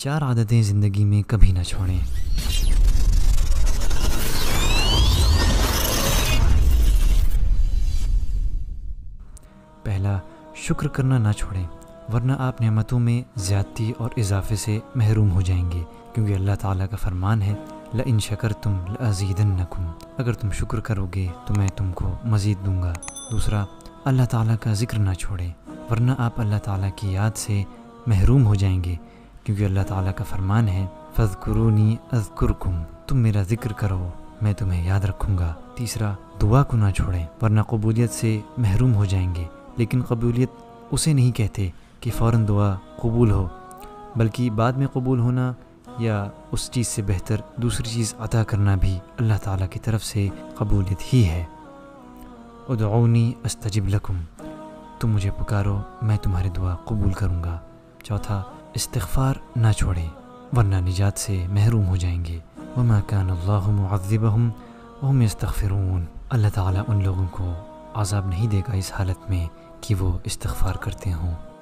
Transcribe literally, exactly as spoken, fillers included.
چار عادتیں زندگی میں کبھی نہ چھوڑیں۔ پہلا، شکر کرنا نہ چھوڑیں، ورنہ آپ نعمتوں میں زیادتی اور اضافے سے محروم ہو جائیں گے، کیونکہ اللہ تعالیٰ کا فرمان ہے لَإِن شَكَرْتُمْ لَأَزِيدَنَّكُمْ، اگر تم شکر کرو گے تو میں تم کو مزید دوں گا۔ دوسرا، اللہ تعالیٰ کا ذکر نہ چھوڑیں، ورنہ آپ اللہ تعالیٰ کی یاد سے محروم ہو جائیں گے، کیونکہ اللہ تعالیٰ کا فرمان ہے فَاذْكُرُونِي أَذْكُرْكُمْ، تم میرا ذکر کرو میں تمہیں یاد رکھوں گا۔ تیسرا، دعا کو نہ چھوڑیں، ورنہ قبولیت سے محروم ہو جائیں گے، لیکن قبولیت اسے نہیں کہتے کہ فوراً دعا قبول ہو، بلکہ بعد میں قبول ہونا یا اس چیز سے بہتر دوسری چیز عطا کرنا بھی اللہ تعالیٰ کی طرف سے قبولیت ہی ہے۔ ادعونی استجب لکم، تم مجھے پکارو میں تمہاری دعا قبول کروں گا۔ چوتھا، استغفار نہ چھوڑیں، ورنہ نجات سے محروم ہو جائیں گے۔ وما کان اللہ معذبہم وہم یستغفرون، اللہ تعالیٰ ان لوگوں کو عذاب نہیں دے گا اس حالت میں کہ وہ استغفار کرتے ہوں۔